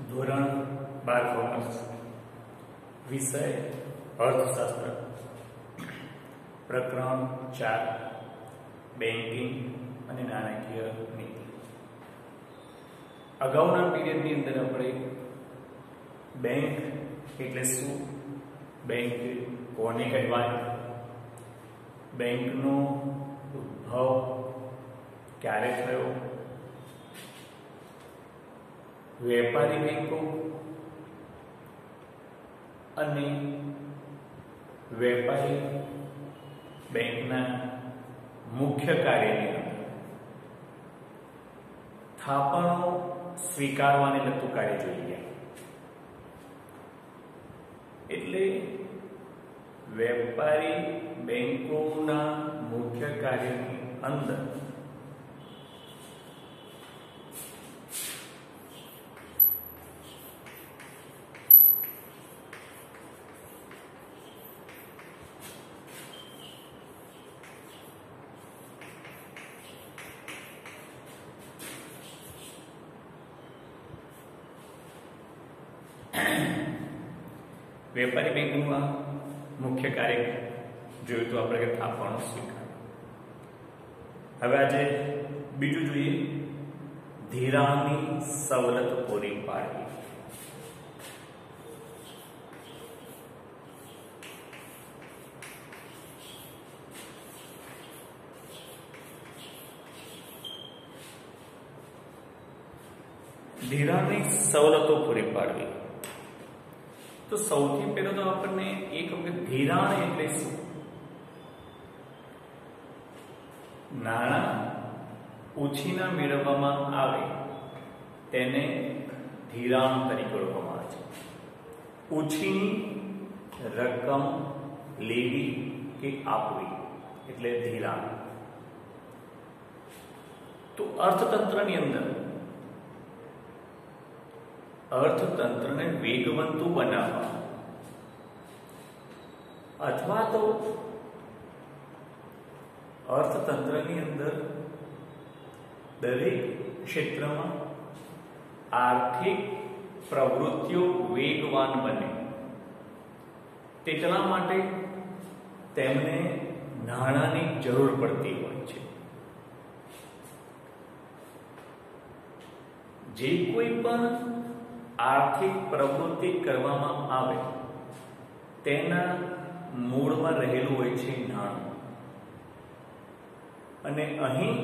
ધોરણ 12 કોમર્સ વિષય અર્થશાસ્ત્ર પ્રકરણ 4 બેન્કિંગ અને નાણાકીય નીતિ. અગાઉના પીરિયડની અંદર આપણે બેંક એટલે શું, બેંક કોને કહેવાય, બેંકનો ઉદ્ભવ ક્યારે થયો, વેપારી બેંકો અને વેપારી બેંકના મુખ્ય કાર્યની અંદર થાપણો સ્વીકારવાને લગતું કાર્ય જોઈ ગયા. એટલે વેપારી બેંકોના મુખ્ય કાર્યની અંદર વેપારી બેંકનું મુખ્ય કાર્ય જોયું તો આપણે કે થાપણો સ્વીકાર. હવે આજે બીજું જોઈએ, ધિરાણની સવલત પૂરી પાડવી. ધિરાણની સવલતો પૂરી પાડવી. તો સૌથી પહેલા તો આપણને એક વખત ધિરાણ એટલે શું, નાણાં ઉછીના મેળવવામાં આવે તેને ધિરાણ તરીકે ઓળખવામાં આવે છે. ઉછીની રકમ લેવી કે આપવી એટલે ધિરાણ. તો અર્થતંત્રની અંદર અર્થતંત્રને વેગવંતું બનાવવા અથવા તો અર્થતંત્રની અંદર દરેક ક્ષેત્રમાં આર્થિક પ્રવૃત્તિઓ વેગવાન બને તેટલા માટે તેમને નાણાંની જરૂર પડતી હોય છે. જે કોઈ પણ આર્થિક પ્રવૃત્તિ કરવામાં આવે તેના મૂળમાં રહેલું હોય છે નાણું. અને અહીં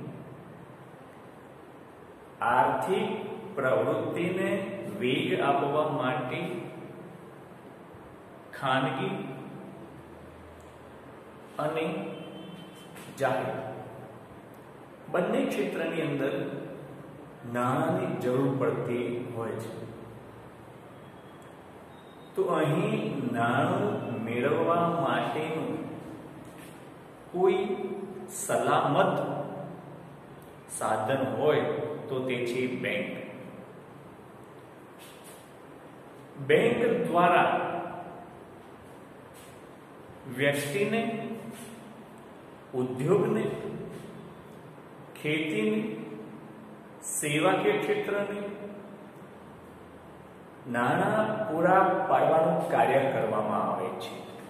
આર્થિક પ્રવૃત્તિને વેગ આપવા માટે ખાનગી અને જાહેર બંને ક્ષેત્રની અંદર નાણાંની જરૂર પડતી હોય છે. તો અહીં નાણું મેળવવા માટેનું કોઈ સલામત સાધન હોય તો તે છે બેંક. બેંક દ્વારા વ્યક્તિને, ઉદ્યોગને, ખેતીને, સેવાકીય ક્ષેત્રને નાણાં પૂરા પાડવાનું કાર્ય કરવામાં આવે છે.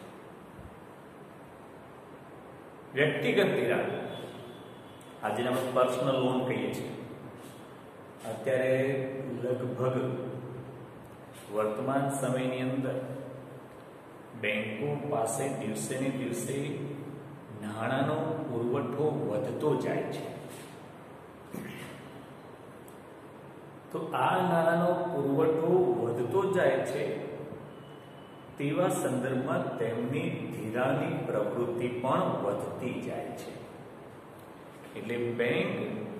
વ્યક્તિગત ધિરાણ, આજે આપણે પર્સનલ લોન કહીએ છીએ, અત્યારે લગભગ વર્તમાન સમયની અંદર બેંકો પાસે દિવસે ને દિવસે નાણાંનો પુરવઠો વધતો જાય છે. તો આ નાણાંનો પુરવઠો વધતો જાય છે તેવા સંદર્ભમાં તેમની ધિરાણની પ્રવૃત્તિ પણ વધતી જાય છે. એટલે બેંક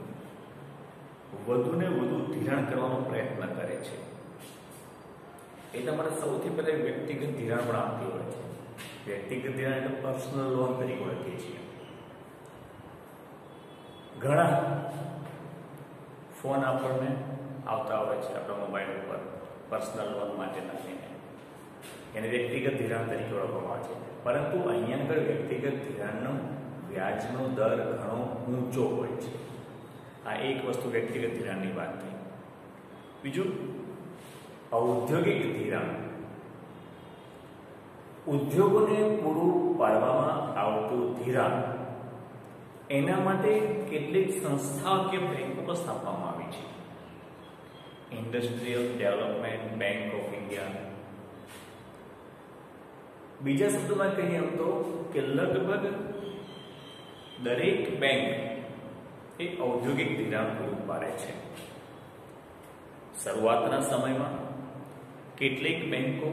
વધુને વધુ ધિરાણ કરવાનો પ્રયત્ન કરે છે. એટલા માટે સૌથી પહેલા વ્યક્તિગત ધિરાણ પણ આપતી હોય છે. વ્યક્તિગત ધિરાણ એટલે પર્સનલ લોન તરીકે ઓળખીએ છીએ. ઘણા ફોન આપણને આવતા હોય છે આપણા મોબાઈલ ઉપર પર્સનલ લોન માટેના લઈને, એને વ્યક્તિગત ધિરાણ તરીકે ઓળખવામાં આવે છે. પરંતુ અહીંયા આગળ વ્યક્તિગત ધિરાણનો વ્યાજનો દર ઘણો ઊંચો હોય છે. આ એક વસ્તુ વ્યક્તિગત ધિરાણની વાત થઈ. બીજું ઔદ્યોગિક ધિરાણ ઉદ્યોગોને પૂરું પાડવામાં આવતું ધિરાણ એના માટે કેટલીક સંસ્થાઓ કે બેંકો સ્થાપવામાં આવી છે. Industrial development bank of India. બીજા શબ્દોમાં કહીએ તો કે લગભગ દરેક બેંક એ ઔદ્યોગિક ધિરાણ પૂરું પાડે છે. શરૂઆતના સમયમાં કેટલીક બેંકો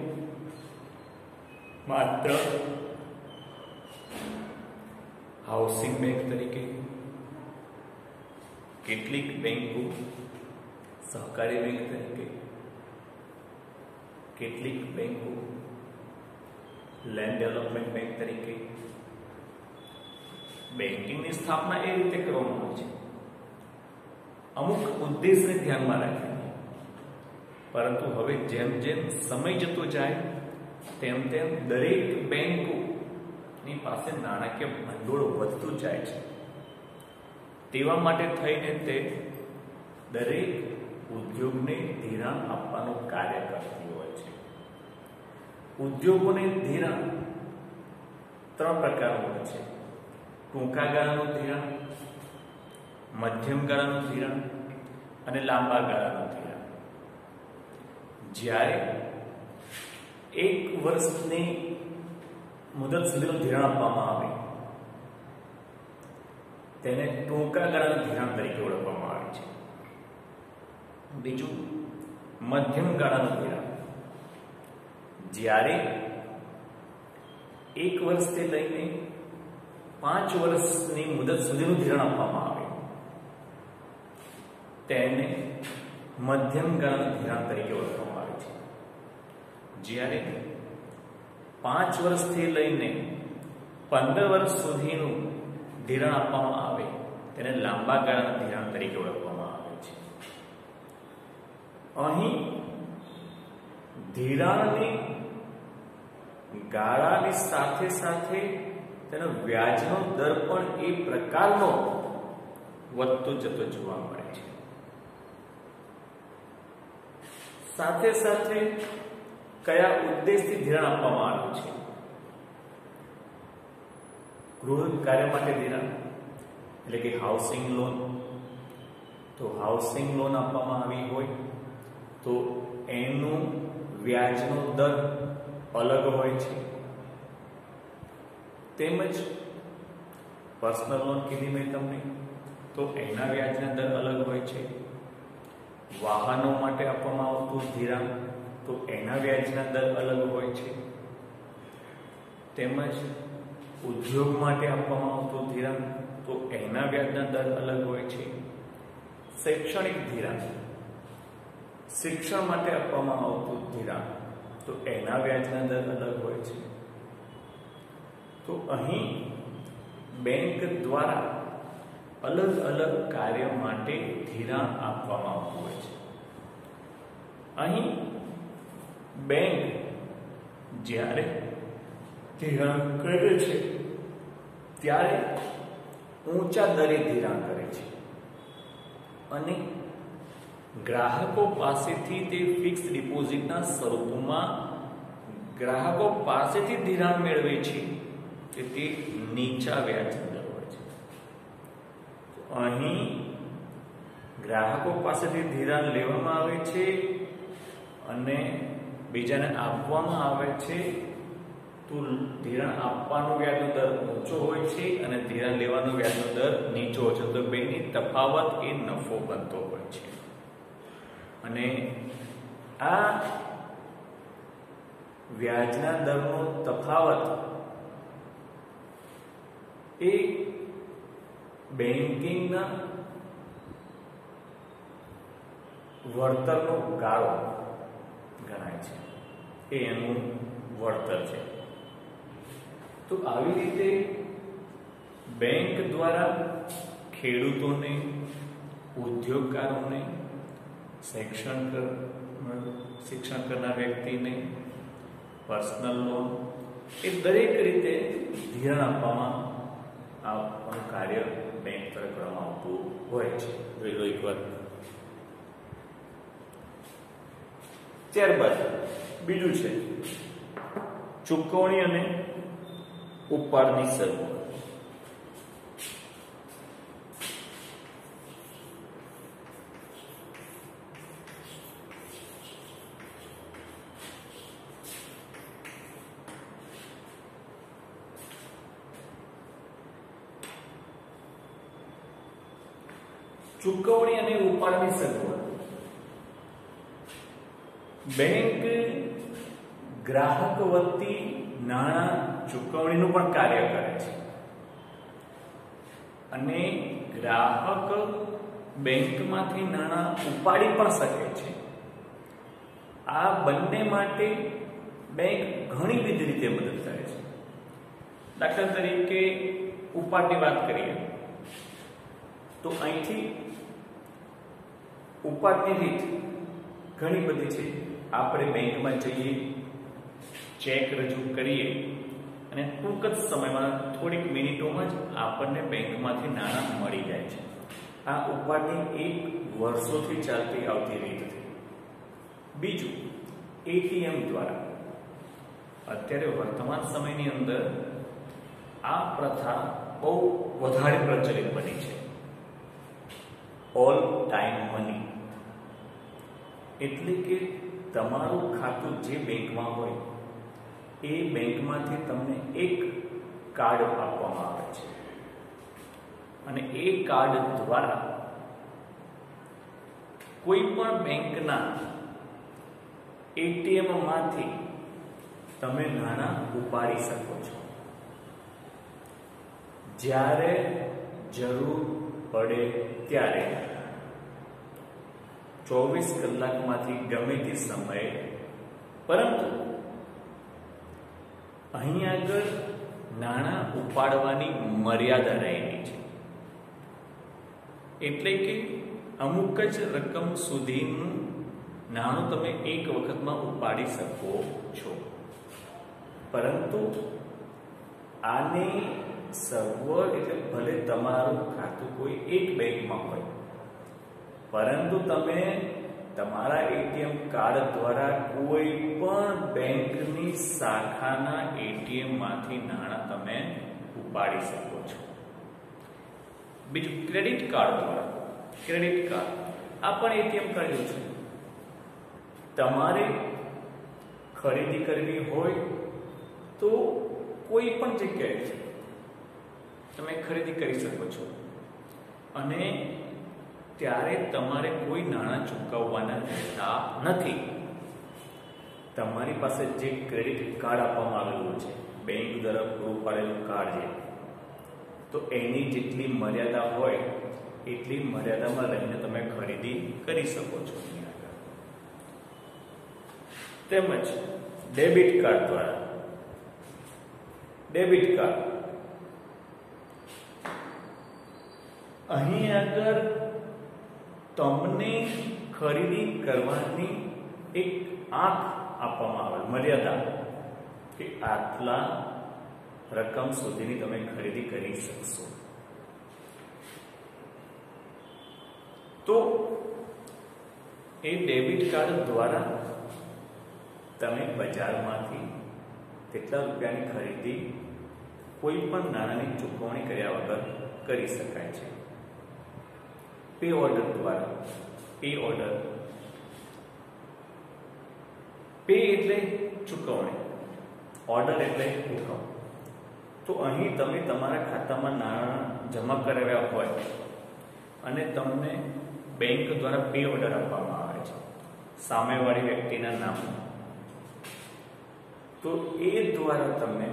માત્ર હાઉસિંગ બેંક તરીકે, કેટલીક બેંકો સહકારી બેંક તરીકે, કેટલીક બેંકો લેન્ડ ડેવલપમેન્ટ બેંક તરીકે બેંકિંગની સ્થાપના એ રીતે કરવામાં આવે છે, અમુક ઉદ્દેશને ધ્યાનમાં રાખીને. પરંતુ હવે જેમ જેમ સમય જતો જાય તેમ તેમ દરેક બેંકોની પાસે નાણાકીય ભંડોળ વધતું જાય છે. તેવા માટે થઈને તે દરેક ઉદ્યોગને ધિરાણ આપવાનું કાર્ય કરતી હોય છે. ઉદ્યોગોને ધિરાણ 3 પ્રકારનું હોય છે: ટૂંકા ગાળાનું ધિરાણ, મધ્યમ ગાળાનું ધિરાણ અને લાંબા ગાળાનું ધિરાણ. જ્યારે 1 વર્ષની મુદત સુધીનું ધિરાણ આપવામાં આવે તેને ટૂંકા ગાળાનું ધિરાણ તરીકે ઓળખવામાં આવે છે. બીજું મધ્યમ ગાળાનું ધિરાણ. જ્યારે 1 વર્ષથી લઈને 5 વર્ષની મુદત સુધીનું ધિરાણ આપવામાં આવે તેને મધ્યમ ગાળાનું ધિરાણ તરીકે ઓળખવામાં આવે છે. જ્યારે 5 વર્ષથી લઈને 15 વર્ષ સુધીનું ધિરાણ આપવામાં આવે તેને લાંબા ગાળાના ધિરાણ તરીકે ઓળખવામાં આવે છે. અહીં ધિરાણની ગાળાની સાથે સાથે તેનો વ્યાજનો દર પણ એ પ્રકારનો વધતો જતો જોવા મળે છે. સાથે સાથે કયા ઉદ્દેશથી ધિરાણ આપવામાં આવ્યું છે? ગૃહ કાર્ય માટે ધિરાણ એટલે કે હાઉસિંગ લોન. તો હાઉસિંગ લોન આપવામાં આવી હોય તો એનું વ્યાજનો દર અલગ હોય છે. તેમજ પર્સનલ લોન કીધી મેં તમને તો એના વ્યાજના દર અલગ હોય છે. વાહનો માટે આપવામાં આવતું ધિરાણ તો એના વ્યાજના દર અલગ હોય છે. તેમજ ઉદ્યોગ માટે આપવામાં આવતું ધિરાણ તો એના વ્યાજના દર અલગ હોય છે. શૈક્ષણિક ધિરાણ, શિક્ષણ માટે આપવામાં આવતું ધિરાણ તો એના વ્યાજના દર અલગ હોય છે. તો અહીં બેંક દ્વારા અલગ અલગ કાર્ય માટે ધિરાણ આપવામાં આવતું હોય છે. અહીં બેંક જ્યારે ધિરાણ કરે છે ત્યારે ઊંચા દરે ધિરાણ કરે છે અને ગ્રાહકો પાસેથી તે ફિક્સ ડિપોઝિટના સ્વરૂપમાં ગ્રાહકો પાસેથી ધિરાણ મેળવે છે કે તે નીચા વ્યાજ દર હોય છે. અહીં ગ્રાહકો પાસેથી ધિરાણ લેવામાં આવે છે અને બીજાને આપવામાં આવે છે તો ધિરાણ આપવાનો વ્યાજનો દર ઊંચો હોય છે અને ધિરાણ લેવાનો વ્યાજનો દર નીચો હોય છે. તો બેની તફાવત એ નફો બનતો હોય છે. અને આ વ્યાજના દરનો તફાવત એ બેન્કિંગના વળતરનો ગાળો ગણાય છે. એ એનું વળતર છે. તો આવી રીતે બેંક દ્વારા ખેડૂતોને, ઉદ્યોગકારોને, શિક્ષણ કરનાર વ્યક્તિને પર્સનલ લોન એ દરેક રીતે ધિરાણ આપવાનું કાર્ય બેંક તરફ કરવામાં આવતું હોય છે. જોઈ લો એકવાર. ત્યારબાદ બીજું છે ચૂકવણી અને ઉપાડની સગવડ. ચૂકવણી અને ઉપાડની સગવડ. બેંક ગ્રાહક વતી નાણાં ચૂકવણીનું પણ કાર્ય કરે છે અને ગ્રાહક બેંકમાંથી નાણાં ઉપાડી પણ શકે છે. આ બંને માટે બેંક ઘણીવિધ રીતે મદદ કરે છે. દાખલા તરીકે ઉપાડની વાત કરીએ તો અહીંથી ઉપાડની રીત ઘણી બધી છે. આપણે બેંકમાં જઈએ, ચેક રજૂ કરીએ અને ટૂંક જ સમયમાં થોડીક મિનિટોમાં જ આપણને બેંકમાંથી નાણાં મળી જાય છે. આ ઉપાડની એક વર્ષોથી ચાલતી આવતી રીત છે. બીજું એટીએમ દ્વારા. અત્યારે વર્તમાન સમયની અંદર આ પ્રથા બહુ વધારે પ્રચલિત બની છે. ઓલ ટાઈમ મની એટલે કે તમારું ખાતું જે બેંકમાં હોય એ બેંકમાંથી તમને એક કાર્ડ આપવામાં આવે છે અને એ કાર્ડ દ્વારા કોઈ પણ બેંકના એટીએમ માંથી તમે નાણાં ઉપાડી શકો છો. જ્યારે જરૂર પડે ત્યારે 24 કલાકમાંથી ગમે તે સમયે. પરંતુ અહીં આગળ નાણાં ઉપાડવાની મર્યાદા રહેલી છે. એટલે કે અમુક જ રકમ સુધીનું નાણું તમે એક વખતમાં ઉપાડી શકો છો. પરંતુ આને સગવડ એટલે ભલે તમારું ખાતું કોઈ એક બેંકમાં હોય પરંતુ તમે તમારા એટીએમ કાર્ડ દ્વારા કોઈ પણ બેંકની શાખાના એટીએમ માંથી નાણાં તમે ઉપાડી શકો છો. બીજું ક્રેડિટ કાર્ડ દ્વારા. ક્રેડિટ કાર્ડ આ પણ એટીએમ કાર્ડ છે. તમારે ખરીદી કરવી હોય તો કોઈ પણ જગ્યાએ તમે ખરીદી કરી શકો છો અને ત્યારે તમારે કોઈ નાણાં ચૂકવવાના રહેતા નથી. તમારી પાસે જે ક્રેડિટ કાર્ડ આપવામાં આવેલું છે, બેંક દ્વારા પૂરું પાડેલું કાર્ડ છે, તો એની જેટલી મર્યાદા હોય એટલી મર્યાદામાં રહીને તમે ખરીદી કરી શકો છો. તેમજ ડેબિટ કાર્ડ દ્વારા. ડેબિટ કાર્ડ અહીં આગળ તમને ખરીદી કરવાની એક આંક આપવામાં આવે, મર્યાદા, કે આટલા રકમ સુધીની તમે ખરીદી કરી શકશો. તો એ ડેબિટ કાર્ડ દ્વારા તમે બજારમાંથી તેટલા રૂપિયાની ખરીદી કોઈ પણ નાણાંની ચૂકવણી કર્યા વગર કરી શકાય છે. પે ઓર્ડર દ્વારા. Pay order. પે એટલે ચૂકવણી, ઓર્ડર એટલે હુકમ. તો અહીં તમે તમારા ખાતામાં નાણાં જમા કરાવ્યા હોય અને તમને બેંક દ્વારા પે ઓર્ડર આપવામાં આવે છે સામેવાળી વ્યક્તિના નામનો, તો એ દ્વારા તમે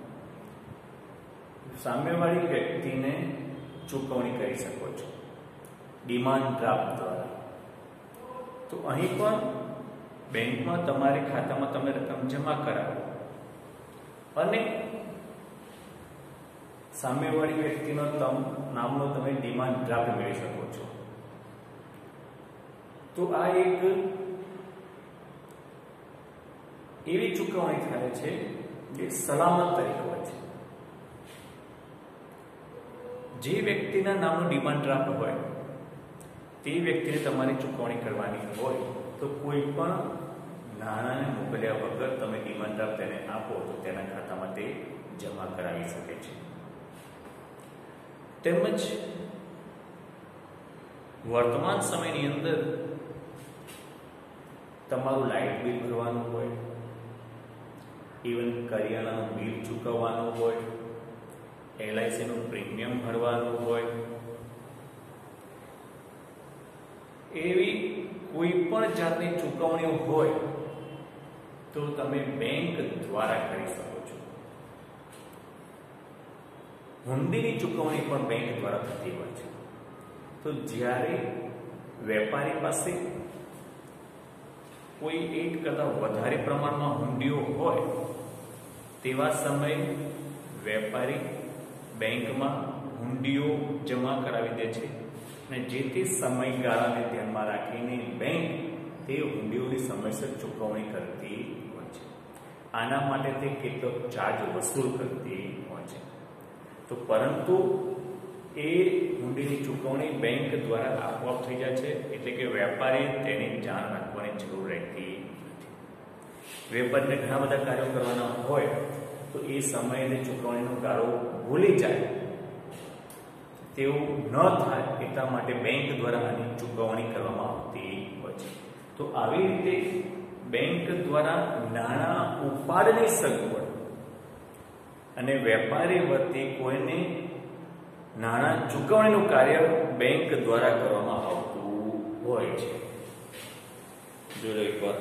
સામેવાળી વ્યક્તિને ચૂકવણી કરી શકો છો. ડિમાન્ડ ડ્રાફ્ટ દ્વારા. તો અહીં પણ બેંકમાં તમારી ખાતામાં તમે રકમ જમા કરાવો અને સામેવાળી વ્યક્તિનો નામનો તમે ડિમાન્ડ ડ્રાફ્ટ મેળવી શકો છો. તો આ એક એવી ચૂકવણી થાય છે જે સલામત તરીકે હોય છે. જે વ્યક્તિના નામનો ડિમાન્ડ ડ્રાફ્ટ હોય તે વ્યક્તિને તમારી ચૂકવણી કરવાની હોય તો કોઈ પણ નાણાંને મોકલ્યા વગર તમે ડિમાન્ડ ડ્રાફ્ટ તેને આપો તો તેના ખાતામાં તે જમા કરાવી શકે છે. તેમજ વર્તમાન સમયની અંદર તમારું લાઇટ બિલ ભરવાનું હોય, ઇવન કરિયાણાનું બિલ ચૂકવવાનું હોય, LICનું પ્રીમિયમ ભરવાનું હોય, એવી કોઈ પણ જાતની ચૂકવણીઓ હોય તો તમે બેંક દ્વારા કરી શકો છો. હુંડીની ચૂકવણી પણ બેંક દ્વારા થતી હોય છે. તો જ્યારે વેપારી પાસે કોઈ એક કરતાં વધારે પ્રમાણમાં હુંડીઓ હોય તેવા સમયે વેપારી બેંકમાં હુંડીઓ જમા કરાવી દે છે અને જે તે સમયગાળાને ધ્યાનમાં રાખીને બેંક તે હુંડીઓની સમયસર ચૂકવણી કરતી હોય છે. આના માટે તે કેટલોક ચાર્જ વસૂલ કરતી હોય છે. તો પરંતુ એ હુંડીની ચૂકવણી બેંક દ્વારા આપોઆપ થઈ જાય છે, એટલે કે વેપારી તેની જાણ રાખવાની જરૂર રહેતી નથી. વેપારીને ઘણા બધા કાર્યો કરવાના હોય તો એ સમયે ચૂકવણીનો ગાળો ભૂલી જાય તેવું ન થાય એટલા માટે બેંક દ્વારા આની ચૂકવણી કરવામાં આવતી હોય છે. તો આવી રીતે બેંક દ્વારા નાણાં ઉપાડની સગવડ અને વેપારી વતી કોઈને નાણાં ચૂકવણીનું કાર્ય બેંક દ્વારા કરવામાં આવતું હોય છે. જોઈ લો એકવાર.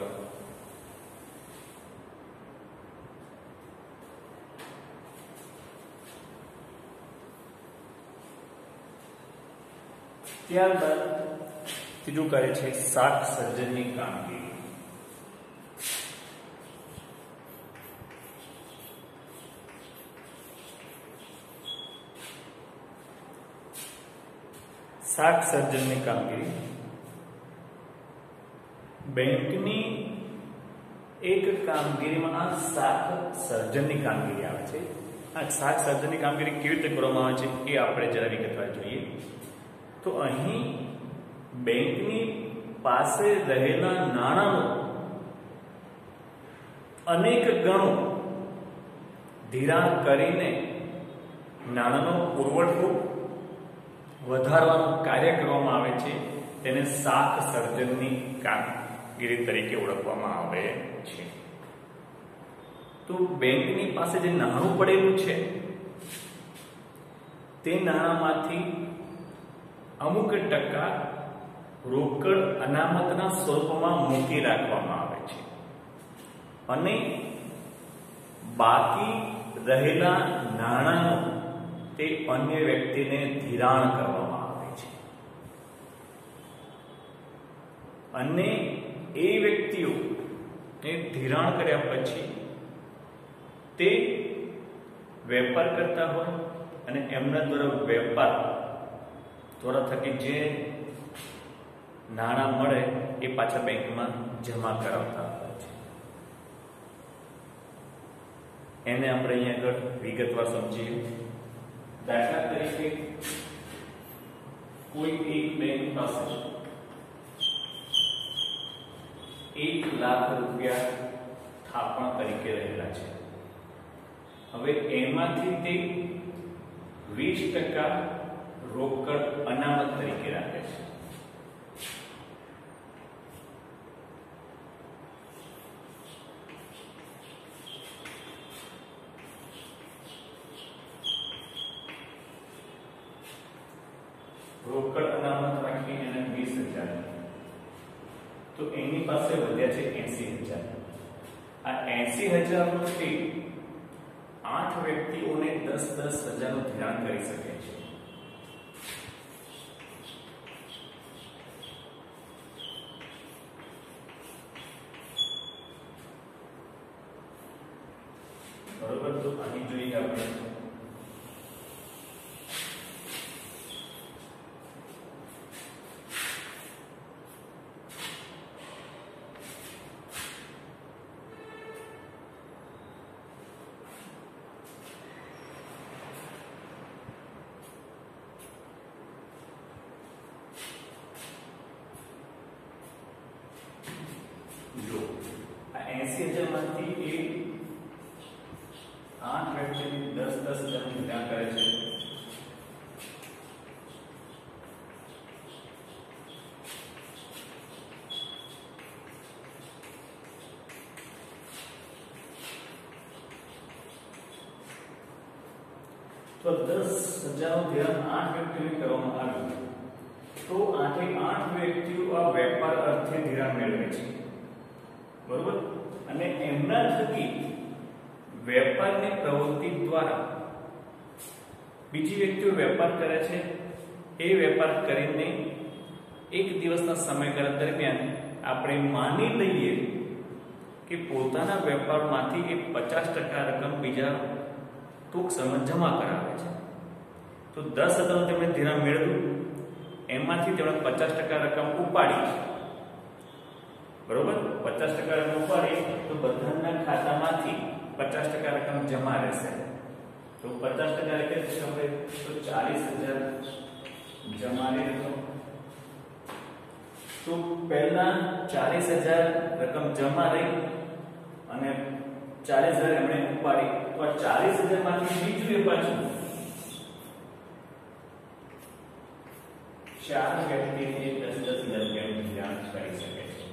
ત્યારબાદ ત્રીજું કાર્ય છે શાક સર્જનની કામગીરી. શાક સર્જનની કામગીરી બેંકની એક કામગીરીમાં આ શાક સર્જનની કામગીરી આવે છે. આ શાક સર્જનની કામગીરી કેવી રીતે કરવામાં આવે છે એ આપણે જરા વિગતવાર જોઈએ. તો અહીં બેંકની પાસે રહેલા નાણાંનો અનેક ગણો ધિરાણ કરીને નાણાંનો પુરવઠો વધારવાનું કાર્ય કરવામાં આવે છે. તેને શાક સર્જનની કામગીરી તરીકે ઓળખવામાં આવે છે. તો બેંકની પાસે જે નાણું પડેલું છે તે નાણાંમાંથી અમુક ટકા રોકડ અનામતના સ્વરૂપમાં મૂકી રાખવામાં આવે છે અને બાકી રહેલા નાણાંનો તે અન્ય વ્યક્તિને ધિરાણ કરવામાં આવે છે અને એ વ્યક્તિઓ ને ધિરાણ કર્યા પછી તે વેપાર કરતા હોય અને એમના દ્વારા વેપાર દ્વારા થકી જે નાણાં મળે એ પાછા બેંકમાં જમા કરાવતા હોય છે. એને આપણે અહીંયા આગળ વિગતવાર સમજીએ. દાખલા તરીકે કોઈ એક બેંક પાસે 1 લાખ રૂપિયા થાપણ તરીકે રહેલા છે. હવે એમાંથી તે 20% રોકડ અનામત તરીકે રાખે છે. રોકડ અનામત રાખી એને 20,000, તો એની પાસે વધ્યા છે 80,000. આ 80,000 માંથી 8 વ્યક્તિઓને 10,000 નું ધિરાણ કરી શકે છે. બરોબર. તો અહીં જોઈએ આપણે 80,000 માંથી એ 8 વ્યક્તિની 10,000 નું ધિરાણ કરે છે. તો 10,000 નું ધિરાણ 8 વ્યક્તિઓને કરવામાં આવ્યું. તો 8 વ્યક્તિઓ આ વેપાર અર્થે ધિરાણ મેળવે છે, બરોબર. અને એમના થકી વેપારની પ્રવૃત્તિ દ્વારા બીજી વ્યક્તિઓ વેપાર કરે છે. એ વેપાર કરીને એક દિવસના સમયગાળા દરમિયાન આપણે માની લઈએ કે પોતાના વેપારમાંથી એ 50% રકમ બીજા ટૂંક સમય જમા કરાવે છે. તો 10,000 તેમણે ધિરાણ મેળવ્યું, એમાંથી તેમણે 50% રકમ ઉપાડી છે, બરોબર. 50% રકમ ઉપાડી તો બધાના ખાતામાંથી 50% રકમ જમા રહેશે. તો 50% એટલે શું આપણે તો 40,000 જમા રહેશે. તો પહેલા 40,000 રકમ જમા રહી અને 40,000 એમણે ઉપાડી. તો આ 40,000 માંથી બીજું એ પાછું 4 વ્યક્તિને 10,000 રૂપિયાનું ધિરાણ કરી શકે છે.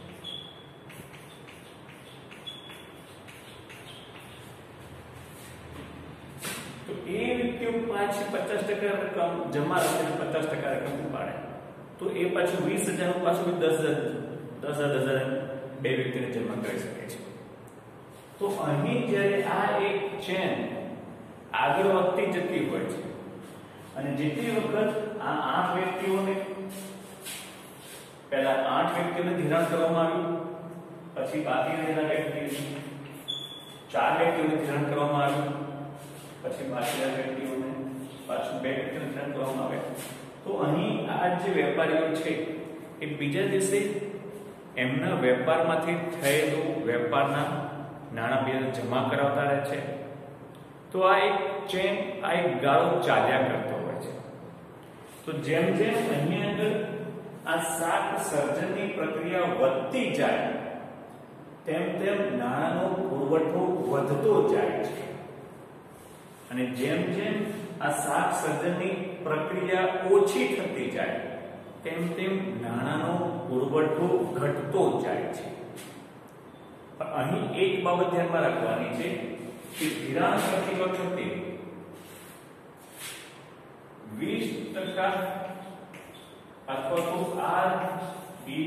તો એ વ્યક્તિઓ પાછી 50% રકમ જમા રાખીને 50% રકમ ઉપાડે. તો એ પાછું 20,000 નું પાછું 10,000 બે વ્યક્તિને જમા કરી શકે છે. તો અહીં જ્યારે આ એક ચેન આગળ વધતી જતી હોય છે અને જેટલી વખત આ 8 વ્યક્તિઓને પહેલા 8 વ્યક્તિઓને ધિરાણ કરવામાં આવ્યું, પછી બાકી રહેલા વ્યક્તિઓને 4 વ્યક્તિઓને ધિરાણ કરવામાં આવ્યું, પછી બાકીના વ્યક્તિઓને પાછું 2 વ્યક્તિઓને ધિરાણ કરવામાં આવે. તો અહીં આ જે વેપારીઓ છે એ બીજા દિવસે એમના વેપારમાંથી થયેલું વેપારના નાણાં બીજા જમા કરાવતા રહે છે. તો આ એક ચેન, આ એક ગાળો ચાલ્યા કરતો હોય છે. તો જેમ જેમ અહીં આગળ આ શાક સર્જનની પ્રક્રિયા વધતી જાય તેમ તેમ નાણાંનો પુરવઠો વધતો જાય છે અને જેમ જેમ આ શાક સર્જનની પ્રક્રિયા ઓછી થતી જાય તેમ તેમ નાણાંનો પુરવઠો ઘટતો જાય છે. પણ અહીં એક બાબત ધ્યાનમાં રાખવાની છે કે ધિરાણ કરતી વખતે 20% અથવા તો RBI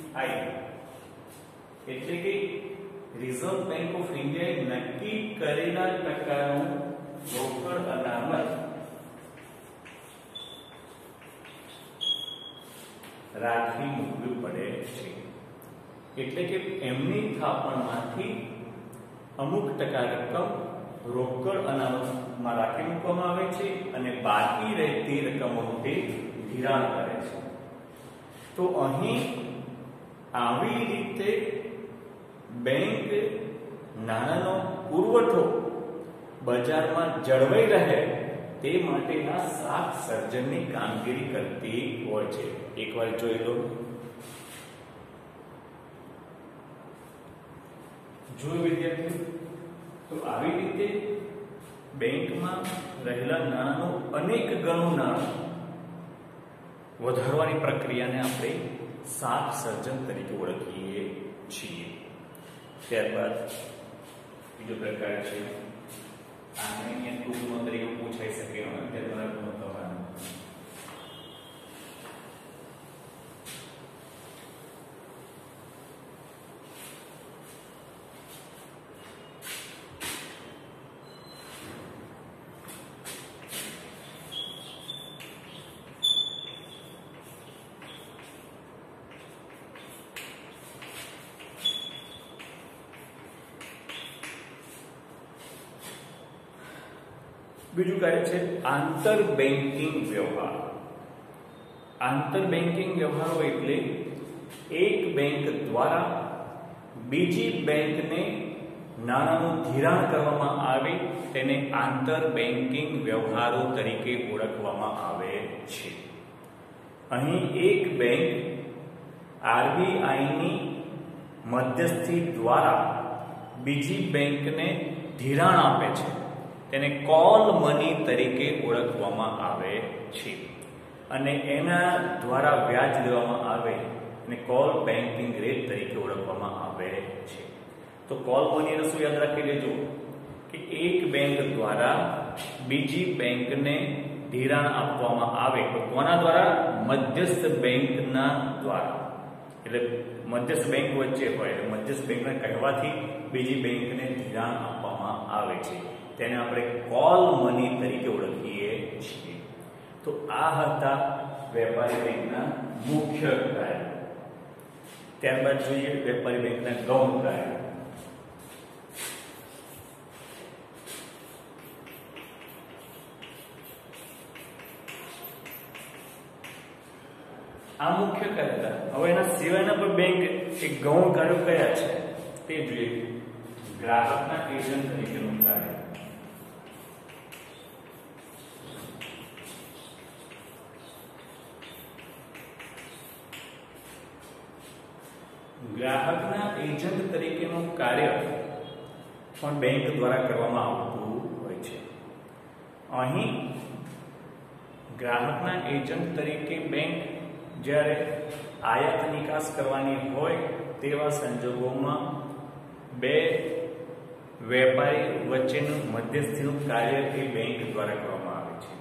એટલે કે રિઝર્વ બેંક ઓફ ઇન્ડિયાએ નક્કી કરેલા ટકાનું રોકડ અનામત રાખી મૂકવું પડે છે. એટલે કે એમની થાપણમાંથી અમુક ટકા રકમ રોકડ અનામતમાં રાખી મૂકવામાં આવે છે અને બાકી રહેતી રકમોનું તે ધિરાણ કરે છે. તો અહીં આવી રીતે બેંક નાણાંનો પુરવઠો બજારમાં જળવાઈ રહે તે માટેના શાક સર્જનની કામગીરી કરતી હોય છે. એકવાર જોઈ લો. જો વિદ્યાર્થીઓ, તો આવી રીતે બેંકમાં રહેલા નાણાંનું અનેક ગણું નાણું વધારવાની પ્રક્રિયાને આપણે શાક સર્જન તરીકે ઓળખીએ છીએ. ત્યારબાદ બીજો પ્રકાર છે આને ટૂંકમાં તરીકે પૂછાઈ શકે બીજું કાર્ય છે આંતર બેન્કિંગ વ્યવહાર. આંતર બેન્કિંગ વ્યવહારો એટલે એક બેંક દ્વારા બીજી બેંકને નાણાંનું ધિરાણ કરવામાં આવે તેને આંતર બેન્કિંગ વ્યવહારો તરીકે ઓળખવામાં આવે છે. અહીં એક બેંક RBI ની મધ્યસ્થી દ્વારા બીજી બેંકને ધિરાણ આપે છે તેને કોલ મની તરીકે ઓળખવામાં આવે છે અને એના દ્વારા વ્યાજ લેવામાં આવે અને કોલ બેન્કિંગ રેટ તરીકે ઓળખવામાં આવે છે. તો કોલ મની એટલે શું યાદ રાખી લેજો કે એક બેંક દ્વારા બીજી બેંકને ધિરાણ આપવામાં આવે તો કોના દ્વારા? મધ્યસ્થ બેંકના દ્વારા. એટલે મધ્યસ્થ બેંક વચ્ચે હોય એટલે મધ્યસ્થ બેંકને કહેવાથી બીજી બેંકને ધિરાણ આપવામાં આવે છે તેને આપણે કોલ મની તરીકે ઓળખીએ છીએ. તો આ હતા વેપારી બેંકના મુખ્ય કાર્ય. ત્યારબાદ જોઈએ વેપારી બેંકના ગૌણ કાર્ય. આ મુખ્ય કાર્ય હતા. હવે એના સિવાયના પણ બેંક એક ગૌણ કાર્યો કયા છે તે જોઈએ. ગ્રાહકના એજન્ટ તરીકેનું કાર્ય. ગ્રાહકના એજન્ટ તરીકેનું કાર્ય પણ બેંક દ્વારા કરવામાં આવતું હોય છે. અહીં ગ્રાહકના એજન્ટ તરીકે બેંક જ્યારે આયાત નિકાસ કરવાની હોય તેવા સંજોગોમાં બે વેપારી વચ્ચેનું મધ્યસ્થીનું કાર્ય એ બેંક દ્વારા કરવામાં આવે છે.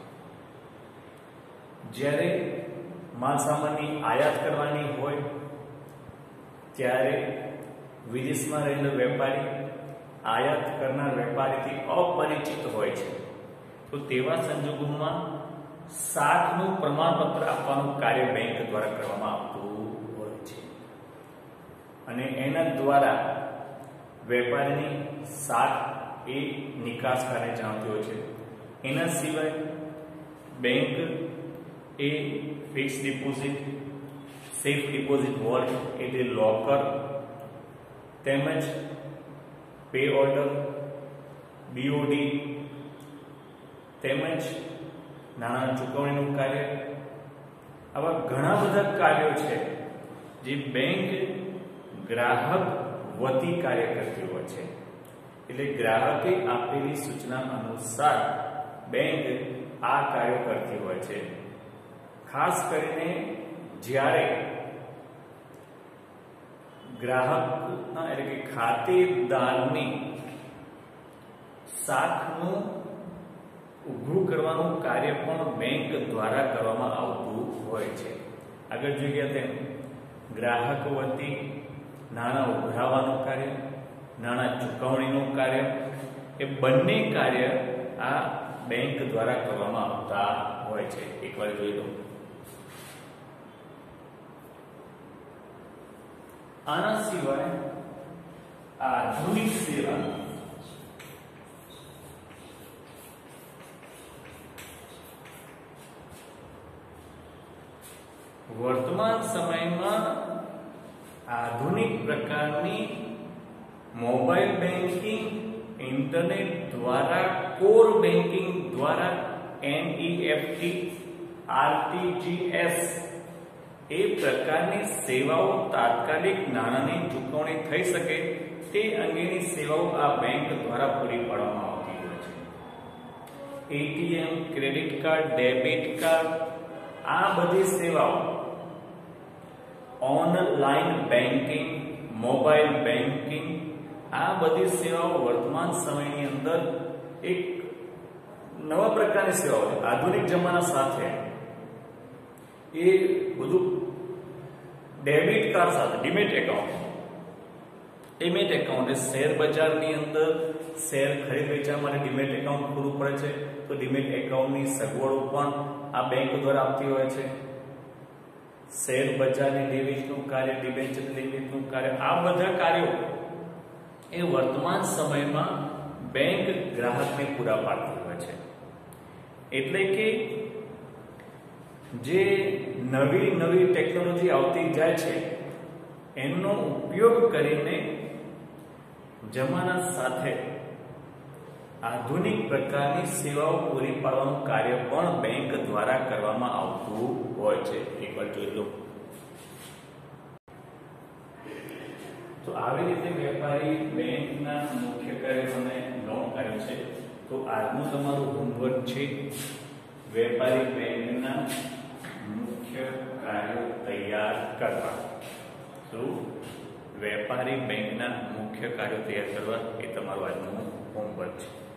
જ્યારે માલસામાનની આયાત કરવાની હોય ત્યારે વિદેશમાં રહેલો વેપારી આયાત કરનાર વેપારીથી અપરિચિત હોય છે તો તેવા સંજોગોમાં 60નું પ્રમાણપત્ર આપવાનું કાર્ય બેંક દ્વારા કરવામાં આવતું હોય છે અને એના દ્વારા વેપારીની 60 એ નિકાસકારને જાણતી હોય છે. એના સિવાય બેંક એ fix deposit, safe deposit vault એટલે લોકર તેમજ પે ઓર્ડર, બીઓડી તેમજ નાણાં ચૂકવણીનું કાર્ય આવા ઘણા બધા કાર્યો છે જે બેંક ગ્રાહક વતી કાર્ય કરતી હોય છે. એટલે ગ્રાહકે આપેલી સૂચના અનુસાર બેંક આ કાર્યો કરતી હોય છે. ખાસ કરીને જ્યારે ગ્રાહકના એટલે કે ખાતેદારની શાખનું ઉભું કરવાનું કાર્ય પણ બેંક દ્વારા કરવામાં આવતું હોય છે. આગળ જોઈએ તેમ ગ્રાહક વતી નાણાં ઉઘરાવવાનું કાર્ય, નાણાં ચૂકવણીનું કાર્ય એ બંને કાર્ય આ બેંક દ્વારા કરવામાં આવતા હોય છે. એકવાર જોઈ લો. આના સિવાય આધુનિક સેવા વર્તમાન સમયમાં આધુનિક પ્રકારની મોબાઈલ બેન્કિંગ, ઇન્ટરનેટ દ્વારા, કોર બેન્કિંગ દ્વારા NEFT, RTGS એ પ્રકારની સેવાઓ તાત્કાલિક નાણાંની ચૂકવણી થઈ શકે તે અંગેની સેવાઓ આ બેંક દ્વારા પૂરી પાડવામાં આવતી હોય છે. ATM, credit card, debit card આ બધી સેવાઓ ઓનલાઈન બેન્કિંગ, મોબાઈલ બેન્કિંગ આ બધી સેવાઓ વર્તમાન સમયની અંદર એક નવા પ્રકારની સેવાઓ છે. આધુનિક જમાના સાથે એ બધું ડેબિટ કાર્ડ સાથે ડીમેટ એકાઉન્ટ એ શેર બજારની અંદર શેર ખરીદ વેચાણ માટે ડીમેટ એકાઉન્ટ ખોલવું પડે છે તો ડીમેટ એકાઉન્ટની સગવડો પણ આ બેંક દ્વારા આપતી હોય છે. શેર બજારની ડિવિઝનનું કાર્ય, ડિબેન્ચર ડિવિઝનનું કાર્ય આ બધા કાર્યો એ વર્તમાન સમયમાં બેંક ગ્રાહકને પૂરા પાડતી હોય છે. એટલે કે જે નવી ટેકનોલોજી આવતી જાય છે એનો ઉપયોગ કરીને જમાના સાથે આધુનિક પ્રકારની સેવાઓ પૂરી પાડવાનું કાર્ય પણ બેંક દ્વારા કરવામાં આવતું હોય છે. એકવાર જોઈ લો. તો આવી રીતે વેપારી બેંકના મુખ્ય કાર્યોને નોંધ કર્યું છે. તો આજનું તમારું હોમવર્ક છે વેપારી બેંકના મુખ્ય કાર્યો તૈયાર કરવા. તો વેપારી બેંકના મુખ્ય કાર્યો તૈયાર કરવા એ તમારું આજનું હોમવર્ક છે.